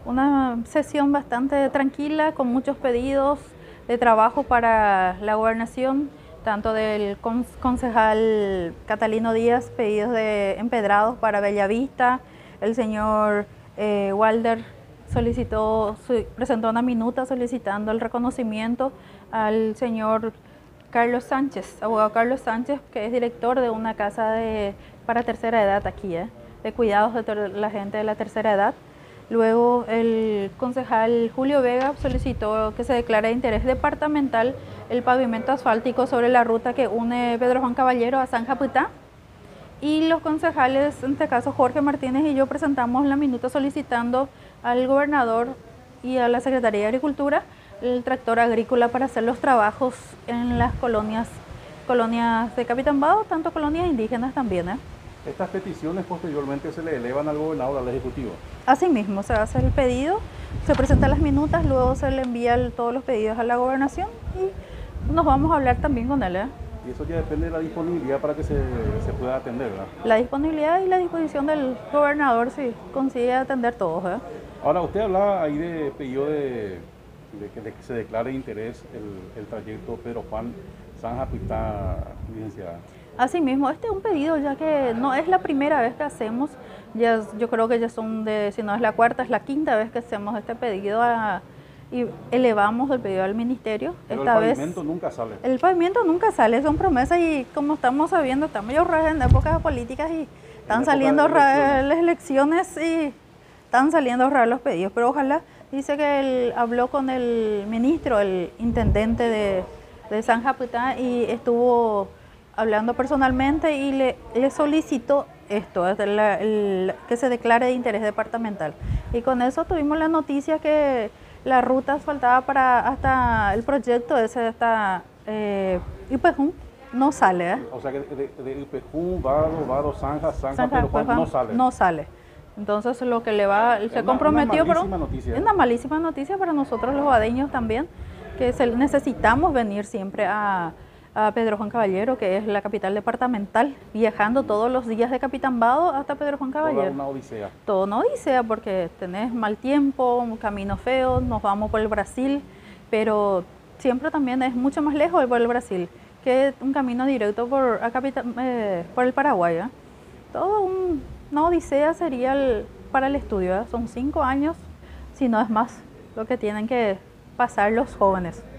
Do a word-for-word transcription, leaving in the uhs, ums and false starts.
una sesión bastante tranquila, con muchos pedidos de trabajo para la gobernación, tanto del concejal Catalino Díaz, pedidos de empedrados para Bellavista. El señor eh, Walder solicitó, presentó una minuta solicitando el reconocimiento al señor Carlos Sánchez, abogado Carlos Sánchez, que es director de una casa de, para tercera edad aquí, ¿eh? de cuidados de la gente de la tercera edad. Luego el concejal Julio Vega solicitó que se declare de interés departamental el pavimento asfáltico sobre la ruta que une Pedro Juan Caballero a San Japutá. Y los concejales, en este caso Jorge Martínez y yo, presentamos la minuta solicitando al gobernador y a la Secretaría de Agricultura el tractor agrícola para hacer los trabajos en las colonias, colonias de Capitán-Vado, tanto colonias indígenas también. ¿eh? Estas peticiones posteriormente se le elevan al gobernador, al ejecutivo. Asimismo, se hace el pedido, se presentan las minutas, luego se le envían todos los pedidos a la gobernación y nos vamos a hablar también con él. ¿eh? Y eso ya depende de la disponibilidad para que se, se pueda atender, ¿verdad? La disponibilidad y la disposición del gobernador si consigue atender todos. ¿eh? Ahora, usted hablaba ahí de pedido de, de, que, de que se declare de interés el, el trayecto Pedro Juan San Japutá, licenciada. Asimismo, este es un pedido ya que no es la primera vez que hacemos, ya, yo creo que ya son de, si no es la cuarta, es la quinta vez que hacemos este pedido a, y elevamos el pedido al ministerio. Pero Esta el pavimento vez, nunca sale. El pavimento nunca sale, son promesas y como estamos sabiendo, estamos ya en épocas políticas y están saliendo elecciones. las elecciones y están saliendo raros los pedidos, pero ojalá, dice que él habló con el ministro, el intendente de, de San Japutá y estuvo hablando personalmente y le, le solicitó esto, el, el, que se declare de interés departamental. Y con eso tuvimos la noticia que la ruta asfaltada para hasta el proyecto ese hasta eh, Ipejún no sale. ¿eh? O sea que de, de Ipejún, Vado, Vado, Zanja, Zanja, Zanja Pedro Juan, no sale. No sale. Entonces lo que le va, se comprometió, una pero noticia. es una malísima noticia para nosotros los vadeños también, que se, necesitamos venir siempre a a Pedro Juan Caballero, que es la capital departamental, viajando todos los días de Capitán-Vado hasta Pedro Juan Caballero. Toda una odisea. Todo una odisea porque tenés mal tiempo, un camino feo, nos vamos por el Brasil, pero siempre también es mucho más lejos por el Brasil que un camino directo por, a Capitan, eh, por el Paraguay. ¿eh? Todo un, una odisea sería el, para el estudio, ¿eh? son cinco años, si no es más, lo que tienen que pasar los jóvenes.